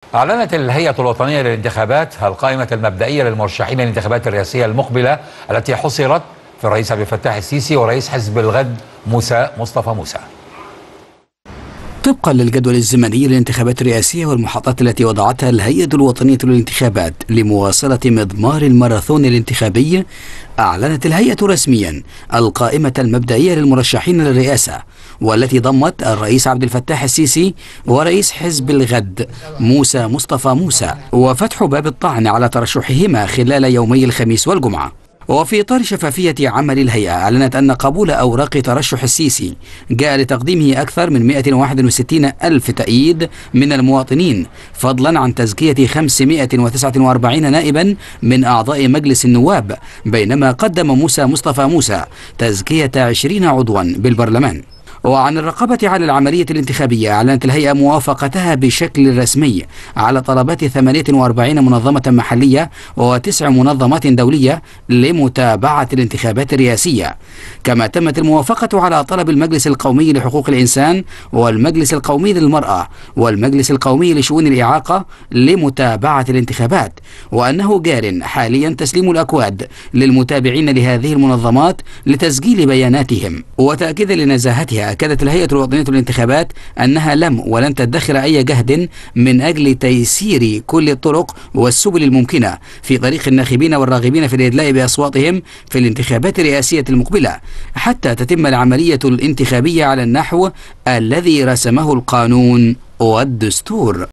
أعلنت الهيئة الوطنية للانتخابات القائمة المبدئية للمرشحين للانتخابات الرئاسية المقبلة التي حصرت في الرئيس عبد الفتاح السيسي ورئيس حزب الغد مصطفى موسى. طبقا للجدول الزمني للانتخابات الرئاسية والمحطات التي وضعتها الهيئة الوطنية للانتخابات لمواصلة مضمار الماراثون الانتخابي، أعلنت الهيئة رسميا القائمة المبدئية للمرشحين للرئاسة، والتي ضمت الرئيس عبد الفتاح السيسي ورئيس حزب الغد مصطفى موسى، وفتح باب الطعن على ترشحهما خلال يومي الخميس والجمعة. وفي إطار شفافية عمل الهيئة، أعلنت أن قبول أوراق ترشح السيسي جاء لتقديمه أكثر من 161 ألف تأييد من المواطنين، فضلا عن تزكية 549 نائبا من أعضاء مجلس النواب، بينما قدم مصطفى موسى تزكية 20 عضوا بالبرلمان. وعن الرقابة على العملية الانتخابية، أعلنت الهيئة موافقتها بشكل رسمي على طلبات 48 منظمة محلية و9 منظمات دولية لمتابعة الانتخابات الرئاسية. كما تمت الموافقة على طلب المجلس القومي لحقوق الإنسان والمجلس القومي للمرأة والمجلس القومي لشؤون الإعاقة لمتابعة الانتخابات، وأنه جار حاليا تسليم الأكواد للمتابعين لهذه المنظمات لتسجيل بياناتهم. وتأكيدا لنزاهتها، أكدت الهيئة الوطنية للانتخابات أنها لم ولن تدخر أي جهد من أجل تيسير كل الطرق والسبل الممكنة في طريق الناخبين والراغبين في الإدلاء بأصواتهم في الانتخابات الرئاسية المقبلة، حتى تتم العملية الانتخابية على النحو الذي رسمه القانون والدستور.